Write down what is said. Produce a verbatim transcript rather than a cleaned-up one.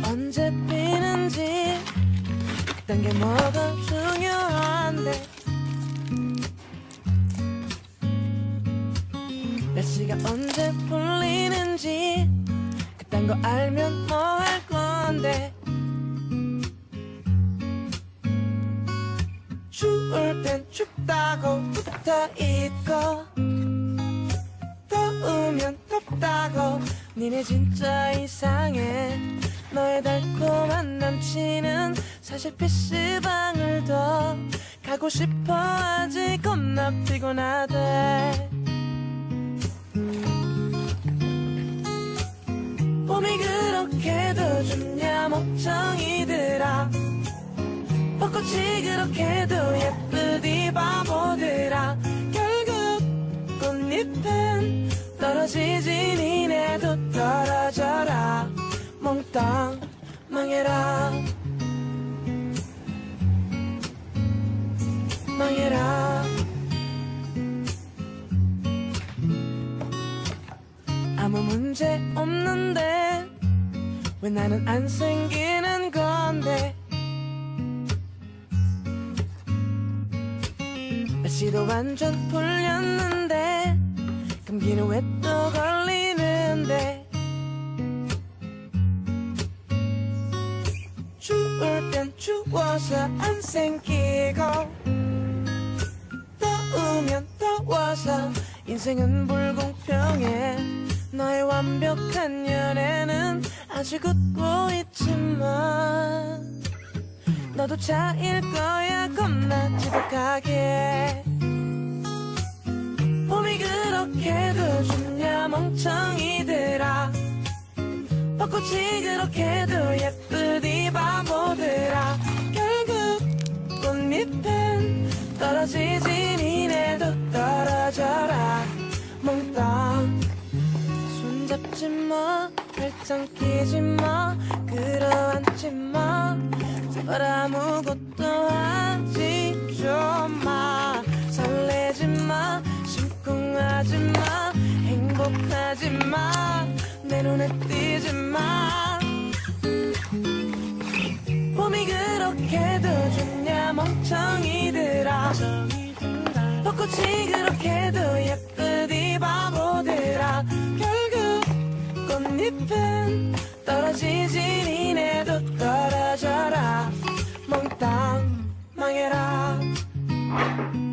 언제 피는지 그딴 게 뭐가 중요한데 날씨가 언제 풀리는지 그딴 거 알면 뭐 할 건데 추울 땐 춥다고 붙어있고 더우면 덥다고 니네 진짜 이상해 너의 달콤한 남친은 사실 피시방을 더 가고 싶어 하지 겁나 피곤하대 봄이 그렇게도 좋냐 멍청이들아 벚꽃이 그렇게도 예쁘디 바보들아 결국 꽃잎은 떨어지지 니네도 떨어져라 몽땅 망해라 망해라 아무 문제 없는데 왜 나는 안 생기는 건데 날씨도 완전 풀렸는데 감기는 왜 또 걸리는데 추울 땐 추워서 안 생기고 더우면 더워서 인생은 불공평해 너의 완벽한 연애는 아직 웃고 있지만 너도 차일 거야 겁나 지독하게 봄이 그렇게도 좋냐 멍청이들아 벚꽃이 그렇게도 예쁘디 바보들아 결국 꽃잎은 떨어지지 니네도 떨어져라 몽땅 손잡지 마 발짱 끼지 마 끌어안지 마 제발 아무것도 하지 좀 마 설레지 마 심쿵하지 마 행복하지 마 내 눈에 띄지 마 봄이 그렇게도 좋냐 멍청이들아 벚꽃이 그렇게도 예쁘디 바보들아 결국 꽃잎은 떨어지지 니네도 떨어져라 몽땅 망해라